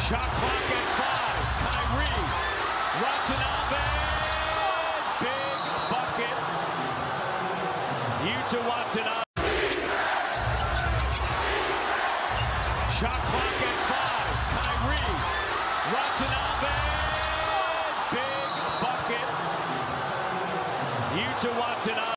Shot clock at 5. Kyrie. Watanabe. Big bucket. Yuta Watanabe. Shot clock at 5. Kyrie. Watanabe. Big bucket. Yuta Watanabe.